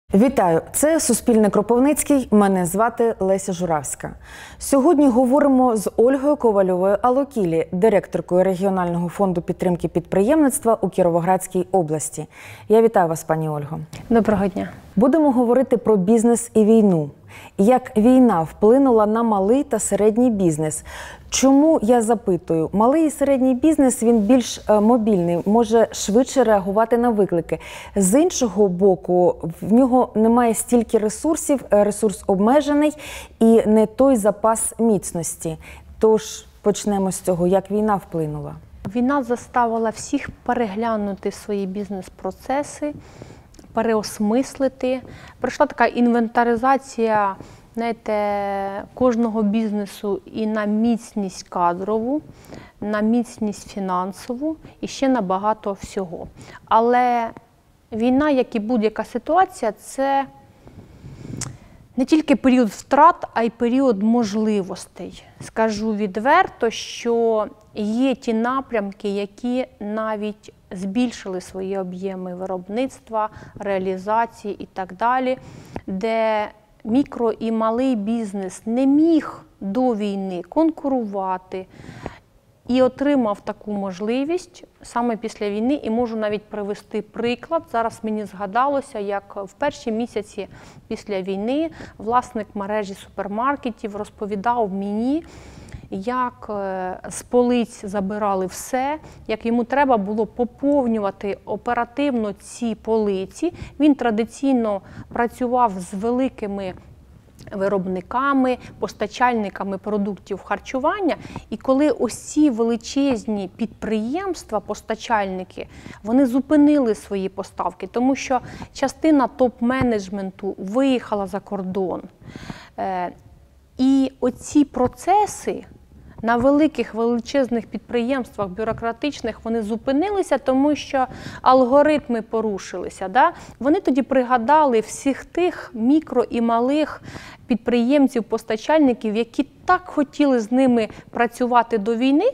Вітаю! Це Суспільне Кропивницький. Мене звати Леся Журавська. Сьогодні говоримо з Ольгою Ковальовою-Алокілі, директоркою регіонального фонду підтримки підприємництва у Кіровоградській області. Я вітаю вас, пані Ольго. Доброго дня. Будемо говорити про бізнес і війну. Як війна вплинула на малий та середній бізнес? Чому, я запитую, малий і середній бізнес, він більш мобільний, може швидше реагувати на виклики. З іншого боку, в нього немає стільки ресурсів, ресурс обмежений і не той запас міцності. Тож почнемо з цього, як війна вплинула. Війна заставила всіх переглянути свої бізнес-процеси, переосмислити. Прийшла така інвентаризація, кожного бізнесу і на міцність кадрову, на міцність фінансову і ще на багато всього. Але війна, як і будь-яка ситуація, це не тільки період втрат, а й період можливостей. Скажу відверто, що є ті напрямки, які навіть збільшили свої об'єми виробництва, реалізації і так далі, де мікро і малий бізнес не міг до війни конкурувати і отримав таку можливість саме після війни. І можу навіть привести приклад. Зараз мені згадалося, як в перші місяці після війни власник мережі супермаркетів розповідав мені, як з полиць забирали все, як йому треба було поповнювати оперативно ці полиці. Він традиційно працював з великими виробниками, постачальниками продуктів харчування. І коли ось ці величезні підприємства, постачальники, вони зупинили свої поставки, тому що частина топ-менеджменту виїхала за кордон. І оці процеси на великих, величезних підприємствах бюрократичних, вони зупинилися, тому що алгоритми порушилися. Да? Вони тоді пригадали всіх тих мікро і малих підприємців, постачальників, які так хотіли з ними працювати до війни.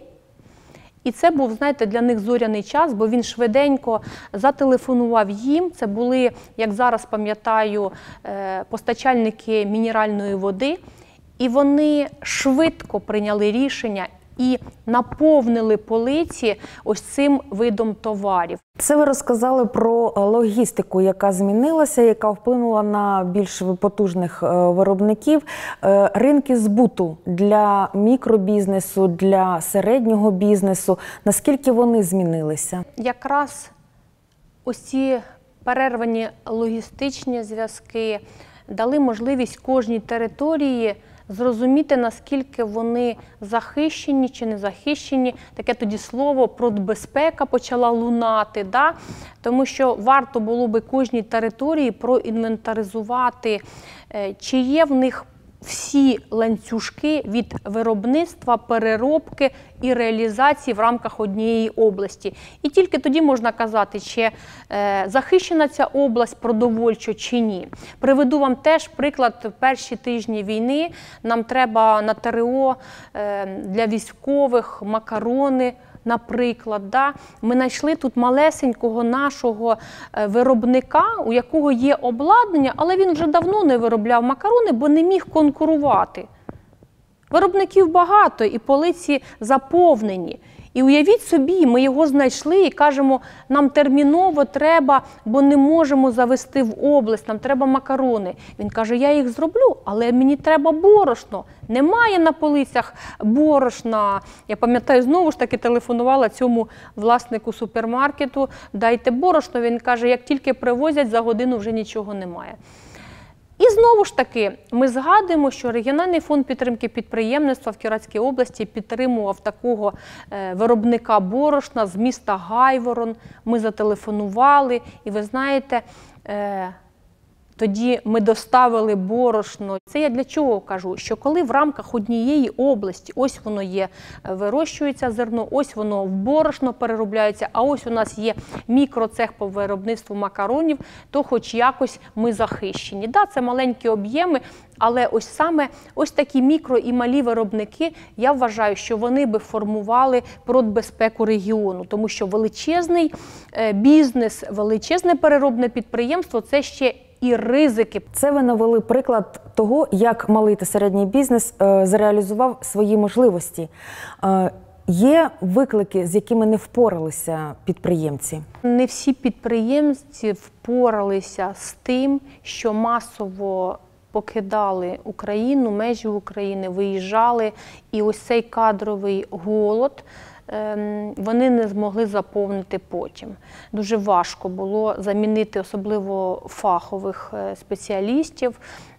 І це був, знаєте, для них зоряний час, бо він швиденько зателефонував їм. Це були, як зараз пам'ятаю, постачальники мінеральної води. І вони швидко прийняли рішення і наповнили полиці ось цим видом товарів. Це ви розказали про логістику, яка змінилася, яка вплинула на більш потужних виробників. Ринки збуту для мікробізнесу, для середнього бізнесу, наскільки вони змінилися? Якраз ось ці перервані логістичні зв'язки дали можливість кожній території зрозуміти, наскільки вони захищені чи не захищені. Таке тоді слово «продбезпека» почала лунати, да? Тому що варто було би кожній території проінвентаризувати, чи є в них всі ланцюжки від виробництва, переробки і реалізації в рамках однієї області. І тільки тоді можна казати, чи захищена ця область продовольчо чи ні. Приведу вам теж приклад. В перші тижні війни нам треба на ТРО для військових макарони, наприклад. Да? Ми знайшли тут малесенького нашого виробника, у якого є обладнання, але він вже давно не виробляв макарони, бо не міг конкурувати. Виробників багато і полиці заповнені. І уявіть собі, ми його знайшли і кажемо, нам терміново треба, бо не можемо завести в область, нам треба макарони. Він каже, я їх зроблю, але мені треба борошно. Немає на полицях борошна. Я пам'ятаю, знову ж таки телефонувала цьому власнику супермаркету, дайте борошно. Він каже, як тільки привозять, за годину вже нічого немає. І знову ж таки, ми згадуємо, що регіональний фонд підтримки підприємництва в Кіровоградській області підтримував такого виробника борошна з міста Гайворон. Ми зателефонували, і ви знаєте, тоді ми доставили борошно. Це я для чого кажу? Що коли в рамках однієї області, ось воно є, вирощується зерно, ось воно в борошно переробляється, а ось у нас є мікроцех по виробництву макаронів, то хоч якось ми захищені. Да, це маленькі об'єми, але ось саме ось такі мікро і малі виробники, я вважаю, що вони би формували продбезпеку регіону, тому що величезний бізнес, величезне переробне підприємство – це ще і ризики. Це ви навели приклад того, як малий та середній бізнес зреалізував свої можливості. Є виклики, з якими не впоралися підприємці? Не всі підприємці впоралися з тим, що масово покидали Україну, межі України, виїжджали, і ось цей кадровий голод вони не змогли заповнити потім. Дуже важко було замінити особливо фахових спеціалістів.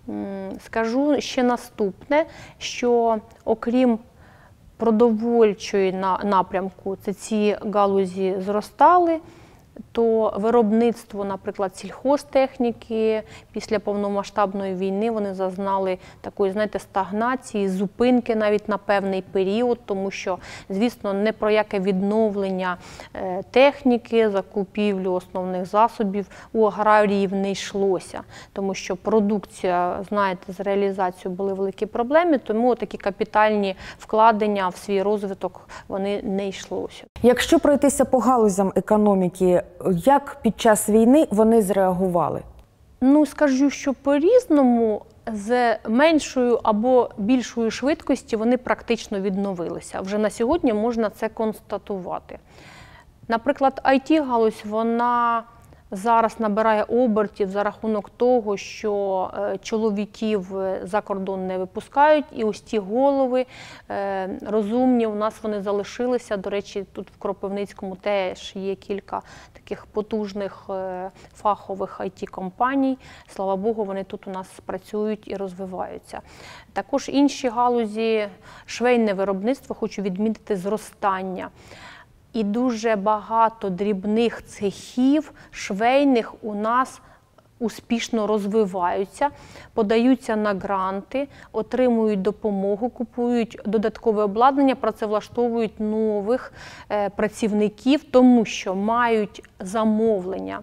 Скажу ще наступне, що окрім продовольчої напрямку, це ці галузі зростали, то виробництво, наприклад, сільхозтехніки після повномасштабної війни вони зазнали такої, знаєте, стагнації, зупинки навіть на певний період, тому що, звісно, не про яке відновлення техніки, закупівлю основних засобів у аграріїв не йшлося, тому що продукція, знаєте, з реалізацією були великі проблеми, тому такі капітальні вкладення в свій розвиток вони не йшлося. Якщо пройтися по галузям економіки, як під час війни вони зреагували? Ну, скажу, що по-різному, з меншою або більшою швидкістю вони практично відновилися. Вже на сьогодні можна це констатувати. Наприклад, IT-галузь, вона зараз набирає обертів за рахунок того, що чоловіків за кордон не випускають, і ось ті голови розумні у нас вони залишилися. До речі, тут в Кропивницькому теж є кілька таких потужних фахових IT-компаній. Слава Богу, вони тут у нас працюють і розвиваються. Також інші галузі, швейне виробництво, хочу відмітити зростання. І дуже багато дрібних цехів швейних у нас успішно розвиваються, подаються на гранти, отримують допомогу, купують додаткове обладнання, працевлаштовують нових працівників, тому що мають замовлення.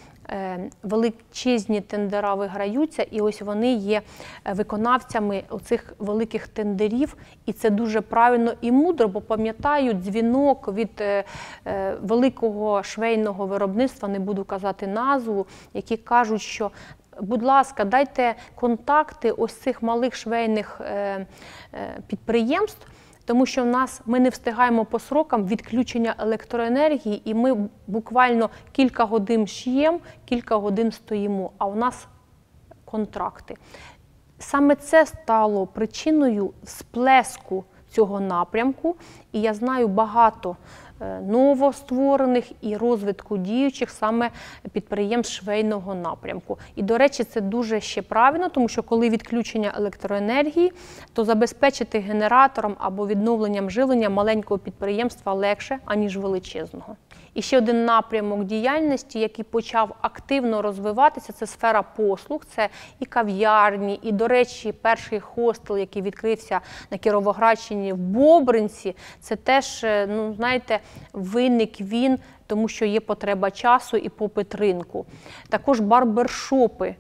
Величезні тендера виграються, і ось вони є виконавцями оцих великих тендерів, і це дуже правильно і мудро, бо пам'ятаю дзвінок від великого швейного виробництва, не буду казати назву, які кажуть, що будь ласка, дайте контакти ось цих малих швейних підприємств, тому що ми не встигаємо по срокам відключення електроенергії, і ми буквально кілька годин шиємо, кілька годин стоїмо, а у нас контракти. Саме це стало причиною сплеску цього напрямку, і я знаю багато новостворених і розвитку діючих саме підприємств швейного напрямку. І, до речі, це дуже ще правильно, тому що коли відключення електроенергії, то забезпечити генератором або відновленням живлення маленького підприємства легше, аніж величезного. І ще один напрямок діяльності, який почав активно розвиватися, це сфера послуг, це і кав'ярні, і, до речі, перший хостел, який відкрився на Кіровоградщині в Бобринці, це теж, ну, знаєте, виник він, тому що є потреба часу і попит ринку. Також барбершопи,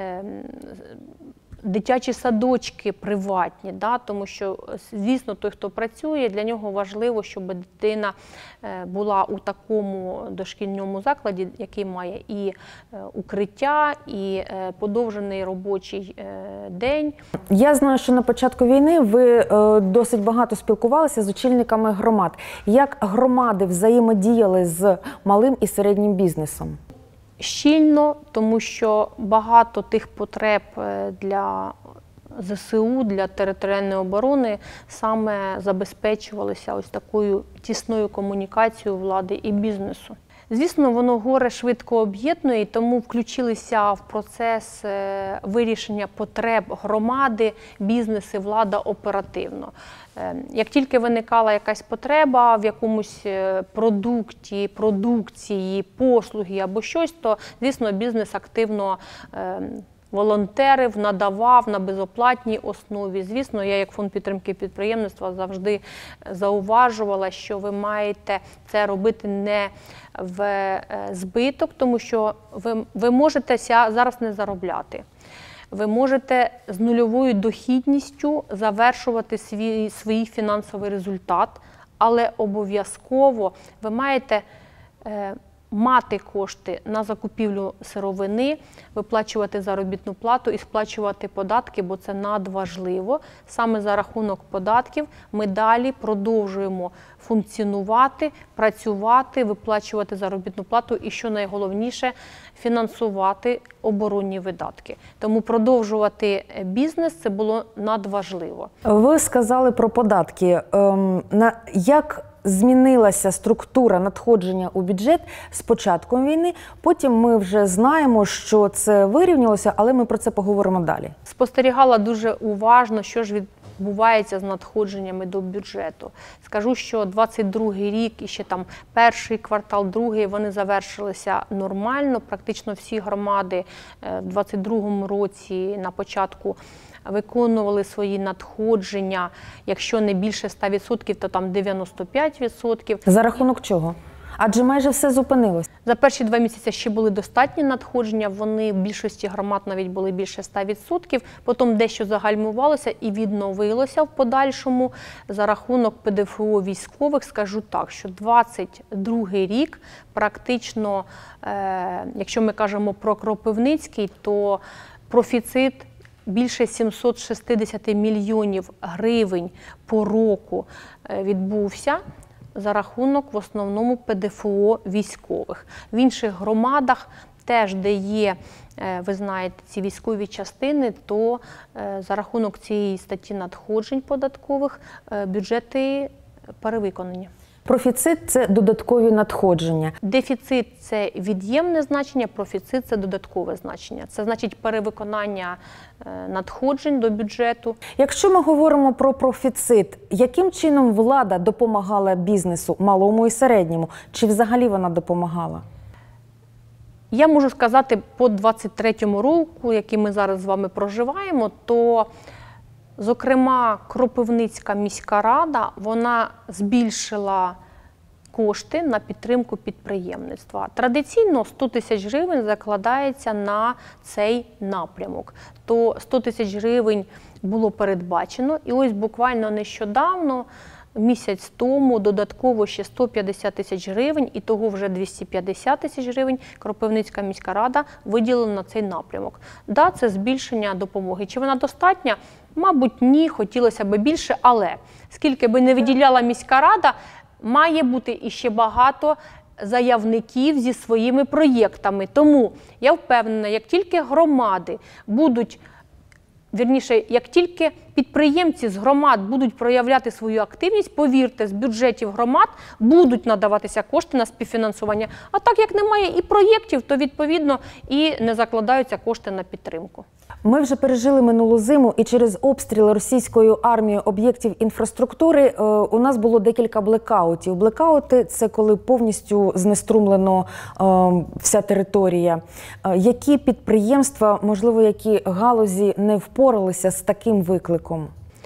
дитячі садочки приватні, да, тому що, звісно, той, хто працює, для нього важливо, щоб дитина була у такому дошкільному закладі, який має і укриття, і подовжений робочий день. Я знаю, що на початку війни ви досить багато спілкувалися з очільниками громад. Як громади взаємодіяли з малим і середнім бізнесом? Щільно, тому що багато тих потреб для ЗСУ, для територіальної оборони саме забезпечувалися ось такою тісною комунікацією влади і бізнесу. Звісно, воно горе швидко об'єднує, тому включилися в процес вирішення потреб громади, бізнеси, влада оперативно. Як тільки виникала якась потреба в якомусь продукті, продукції, послуги або щось, то, звісно, бізнес активно волонтерів, надавав на безоплатній основі. Звісно, я як фонд підтримки підприємництва завжди зауважувала, що ви маєте це робити не в збиток, тому що ви можете зараз не заробляти. Ви можете з нульовою дохідністю завершувати свій фінансовий результат, але обов'язково ви маєте мати кошти на закупівлю сировини, виплачувати заробітну плату і сплачувати податки, бо це надважливо. Саме за рахунок податків ми далі продовжуємо функціонувати, працювати, виплачувати заробітну плату і, що найголовніше, фінансувати оборонні видатки. Тому продовжувати бізнес – це було надважливо. Ви сказали про податки. Як змінилася структура надходження у бюджет з початком війни? Потім ми вже знаємо, що це вирівнялося, але ми про це поговоримо далі. Спостерігала дуже уважно, що ж відбувається з надходженнями до бюджету. Скажу, що 22-й рік і ще там перший квартал, другий, вони завершилися нормально. Практично всі громади в 22-му році на початку виконували свої надходження, якщо не більше 100%, то там 95%. За рахунок чого? Адже майже все зупинилось. За перші 2 місяці ще були достатні надходження, вони в більшості громад навіть були більше 100%, потім дещо загальмувалося і відновилося в подальшому за рахунок ПДФО військових. Скажу так, що 22-й рік практично, якщо ми кажемо про Кропивницький, то профіцит більше 760 мільйонів гривень по року відбувся за рахунок в основному ПДФО військових. В інших громадах теж, де є, ви знаєте, ці військові частини, то за рахунок цієї статті надходжень податкових бюджети перевиконані. Профіцит – це додаткові надходження. Дефіцит – це від'ємне значення, профіцит – це додаткове значення. Це значить перевиконання надходжень до бюджету. Якщо ми говоримо про профіцит, яким чином влада допомагала бізнесу, малому і середньому? Чи взагалі вона допомагала? Я можу сказати, по 23-му року, який ми зараз з вами проживаємо, то, зокрема, Кропивницька міська рада, вона збільшила кошти на підтримку підприємництва. Традиційно 100 тисяч гривень закладається на цей напрямок. То 100 тисяч гривень було передбачено, і ось буквально нещодавно, місяць тому, додатково ще 150 тисяч гривень, і того вже 250 тисяч гривень Кропивницька міська рада виділила на цей напрямок. Да, це збільшення допомоги. Чи вона достатня? Мабуть, ні, хотілося б більше, але скільки би не виділяла міська рада, має бути іще багато заявників зі своїми проєктами. Тому я впевнена, як тільки громади будуть, вірніше, як тільки підприємці з громад будуть проявляти свою активність, повірте, з бюджетів громад будуть надаватися кошти на співфінансування. А так як немає і проєктів, то відповідно і не закладаються кошти на підтримку. Ми вже пережили минулу зиму, і через обстріли російською армією об'єктів інфраструктури у нас було декілька блекаутів. Блекаути – це коли повністю знеструмлено вся територія. Які підприємства, можливо, які галузі не впоралися з таким викликом?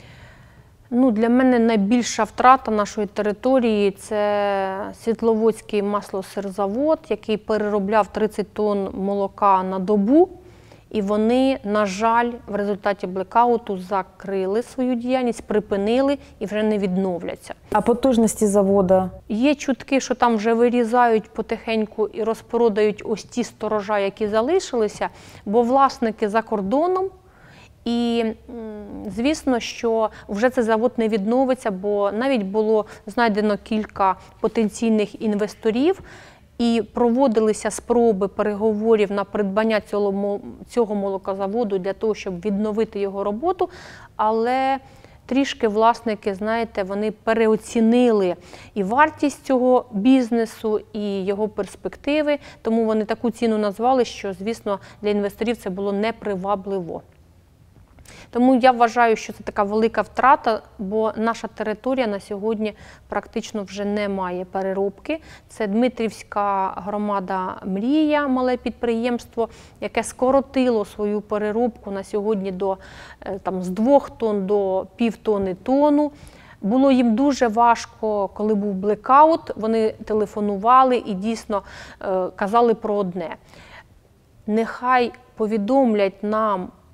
Для мене найбільша втрата нашої території – це Світловодський маслосирзавод, який переробляв 30 тонн молока на добу. І вони, на жаль, в результаті блекауту закрили свою діяльність, припинили і вже не відновляться. А потужності заводу? Є чутки, що там вже вирізають потихеньку і розпродають ось ті сторожа, які залишилися, бо власники за кордоном. І, звісно, що вже цей завод не відновиться, бо навіть було знайдено кілька потенційних інвесторів, і проводилися спроби переговорів на придбання цього молокозаводу для того, щоб відновити його роботу, але трішки власники, знаєте, вони переоцінили і вартість цього бізнесу, і його перспективи, тому вони таку ціну назвали, що, звісно, для інвесторів це було непривабливо. Тому я вважаю, що це така велика втрата, бо наша територія на сьогодні практично вже не має переробки. Це Дмитрівська громада «Мрія», мале підприємство, яке скоротило свою переробку на сьогодні з 2 тонн до півтони тонну. Було їм дуже важко, коли був блекаут, вони телефонували і дійсно казали про одне. Нехай повідомлять нам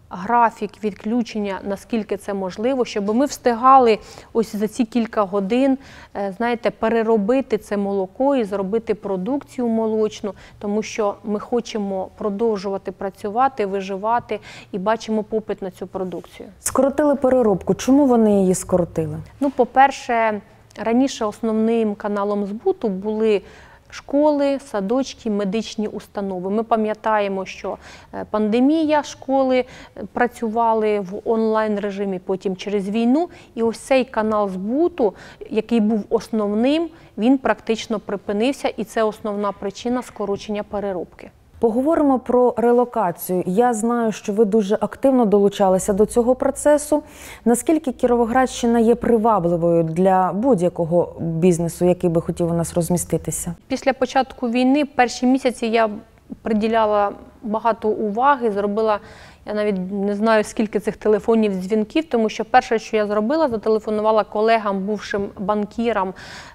графік відключення, наскільки це можливо, щоб ми встигали ось за ці кілька годин, знаєте, переробити це молоко і зробити продукцію молочну, тому що ми хочемо продовжувати працювати, виживати і бачимо попит на цю продукцію. Скоротили переробку. Чому вони її скоротили? Ну, по-перше, раніше основним каналом збуту були школи, садочки, медичні установи. Ми пам'ятаємо, що пандемія, школи працювали в онлайн-режимі, потім через війну. І ось цей канал збуту, який був основним, він практично припинився. І це основна причина скорочення переробки. Поговоримо про релокацію. Я знаю, що ви дуже активно долучалися до цього процесу. Наскільки Кіровоградщина є привабливою для будь-якого бізнесу, який би хотів у нас розміститися? Після початку війни перші місяці я приділяла багато уваги, зробила, я навіть не знаю, скільки цих телефонів, дзвінків, тому що перше, що я зробила, зателефонувала колегам, бувшим банкірам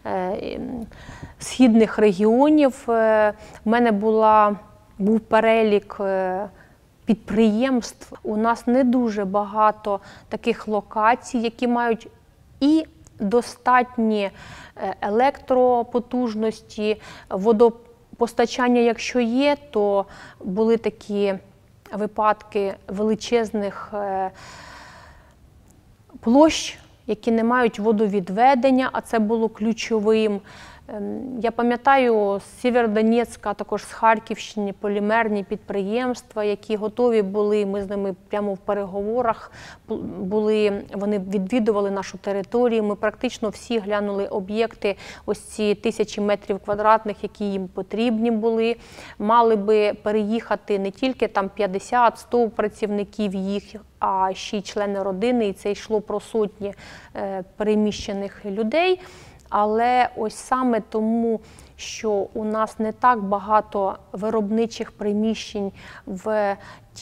східних регіонів. У мене був перелік підприємств. У нас не дуже багато таких локацій, які мають і достатні електропотужності, водопостачання, якщо є, то були такі випадки величезних площ, які не мають водовідведення, а це було ключовим. Я пам'ятаю з Сєвєродонецька, також з Харківщини, полімерні підприємства, які готові були, ми з ними прямо в переговорах були, вони відвідували нашу територію, ми практично всі глянули об'єкти, ось ці 1000 метрів квадратних, які їм потрібні були, мали би переїхати не тільки там 50-100 працівників їх, а ще й члени родини, і це йшло про сотні переміщених людей. Але ось саме тому, що у нас не так багато виробничих приміщень в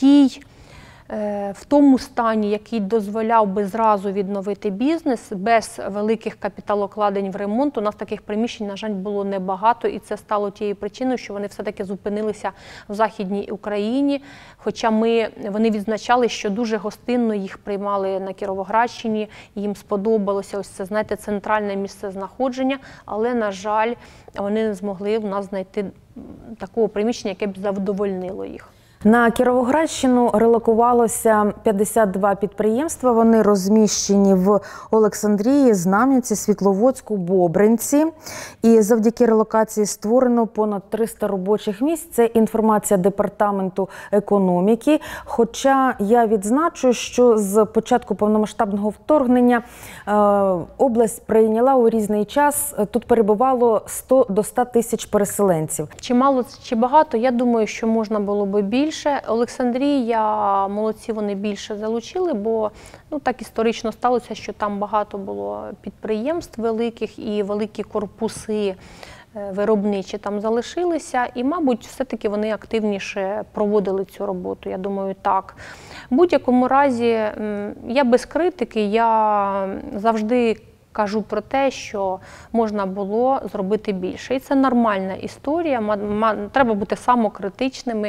тому стані, який дозволяв би зразу відновити бізнес, без великих капіталокладень в ремонт, у нас таких приміщень, на жаль, було небагато, і це стало тією причиною, що вони все-таки зупинилися в Західній Україні, хоча вони відзначали, що дуже гостинно їх приймали на Кіровоградщині, їм сподобалося ось це, знаєте, центральне місце знаходження, але, на жаль, вони не змогли в нас знайти такого приміщення, яке б задовольнило їх. На Кіровоградщину релокувалося 52 підприємства. Вони розміщені в Олександрії, Знам'янці, Світловодську, Бобринці. І завдяки релокації створено понад 300 робочих місць. Це інформація Департаменту економіки. Хоча я відзначу, що з початку повномасштабного вторгнення область прийняла у різний час, тут перебувало 100 до 100 тисяч переселенців. Чи мало, чи багато, я думаю, що можна було би більше. Олександрія, молодці, вони більше залучили, бо так історично сталося, що там багато було підприємств великих і великі корпуси виробничі там залишилися. І, мабуть, все-таки вони активніше проводили цю роботу, я думаю, так. В будь-якому разі, я без критики, я завжди кажу про те, що можна було зробити більше. І це нормальна історія, треба бути самокритичними.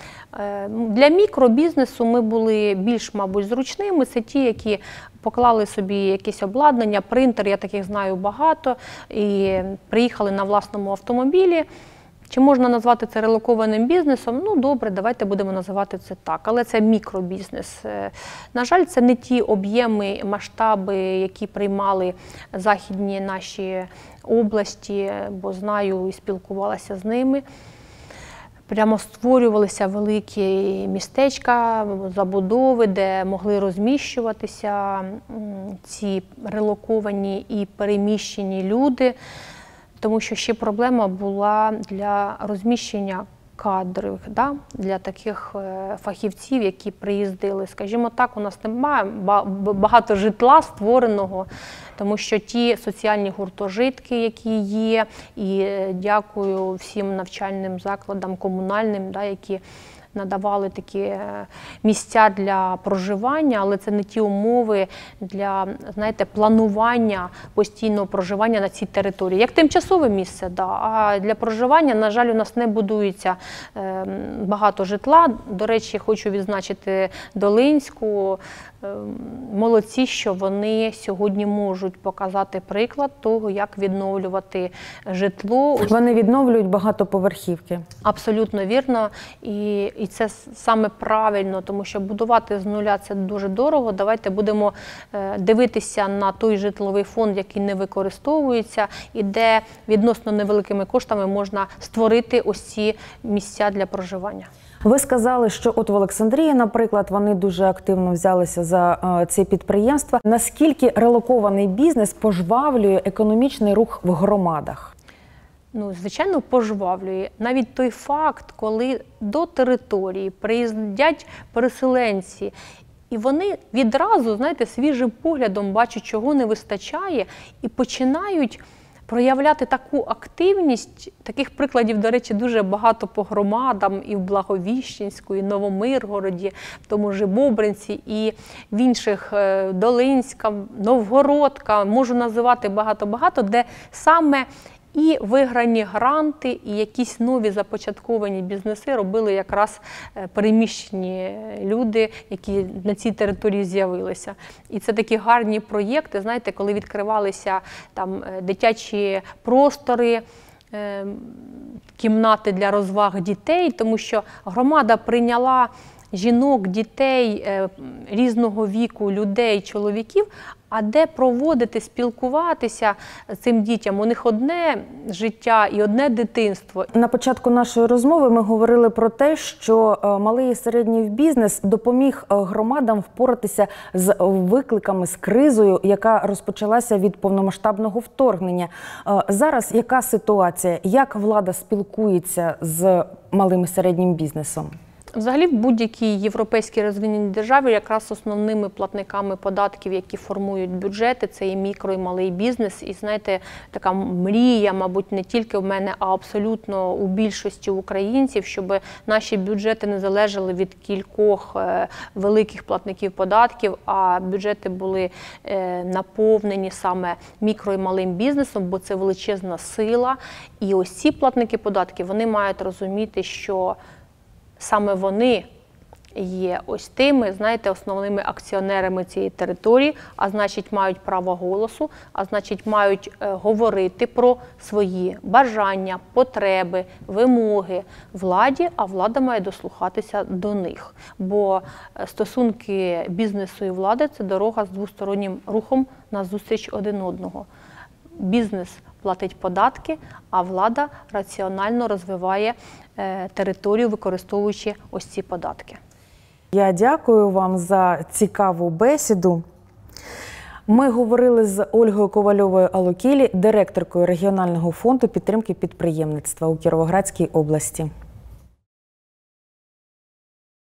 Для мікробізнесу ми були більш, мабуть, зручними. Це ті, які поклали собі якесь обладнання, принтер, я таких знаю багато, і приїхали на власному автомобілі. Чи можна назвати це релокованим бізнесом? Ну, добре, давайте будемо називати це так. Але це мікробізнес. На жаль, це не ті об'єми, масштаби, які приймали західні наші області, бо знаю і спілкувалася з ними. Прямо створювалися великі містечка, забудови, де могли розміщуватися ці релоковані і переміщені люди, тому що ще проблема була для розміщення кадрів, для таких фахівців, які приїздили. Скажімо так, у нас немає багато житла створеного, тому що ті соціальні гуртожитки, які є, і дякую всім навчальним закладам комунальним, які надавали такі місця для проживання, але це не ті умови для, знаєте, планування постійного проживання на цій території. Як тимчасове місце, да, а для проживання, на жаль, у нас не будується багато житла. До речі, хочу відзначити Долинську. Молодці, що вони сьогодні можуть показати приклад того, як відновлювати житло. Вони відновлюють багатоповерхівки. Абсолютно вірно. І це саме правильно, тому що будувати з нуля – це дуже дорого. Давайте будемо дивитися на той житловий фонд, який не використовується, і де відносно невеликими коштами можна створити ось ці місця для проживання. Ви сказали, що от в Олександрії, наприклад, вони дуже активно взялися за ці підприємства. Наскільки релокований бізнес пожвавлює економічний рух в громадах? Ну, звичайно, пожвавлює. Навіть той факт, коли до території приїздять переселенці, і вони відразу, знаєте, свіжим поглядом бачать, чого не вистачає, і починають проявляти таку активність. Таких прикладів, до речі, дуже багато по громадам, і в Благовіщенську, і Новомиргороді, в тому ж Бобринці, і в інших Долинська, Новгородка, можу називати багато-багато, де саме і виграні гранти, і якісь нові започатковані бізнеси робили якраз переміщені люди, які на цій території з'явилися. І це такі гарні проєкти, знаєте, коли відкривалися там дитячі простори, кімнати для розваг дітей, тому що громада прийняла жінок, дітей різного віку, людей, чоловіків, а де проводити, спілкуватися цим дітям? У них одне життя і одне дитинство. На початку нашої розмови ми говорили про те, що малий і середній бізнес допоміг громадам впоратися з викликами, з кризою, яка розпочалася від повномасштабного вторгнення. Зараз яка ситуація? Як влада спілкується з малим і середнім бізнесом? Взагалі, в будь-якій європейській розвиненій державі якраз основними платниками податків, які формують бюджети, це і мікро, і малий бізнес. І, знаєте, така мрія, мабуть, не тільки в мене, а абсолютно у більшості українців, щоб наші бюджети не залежали від кількох великих платників податків, а бюджети були наповнені саме мікро і малим бізнесом, бо це величезна сила. І ось ці платники податків, вони мають розуміти, що саме вони є ось тими, знаєте, основними акціонерами цієї території, а значить мають право голосу, а значить мають говорити про свої бажання, потреби, вимоги владі, а влада має дослухатися до них. Бо стосунки бізнесу і влади – це дорога з двостороннім рухом назустріч один одного. Бізнес платить податки, а влада раціонально розвиває територію, використовуючи ось ці податки. Я дякую вам за цікаву бесіду. Ми говорили з Ольгою Ковальовою-Алокілі, директоркою регіонального фонду підтримки підприємництва у Кіровоградській області.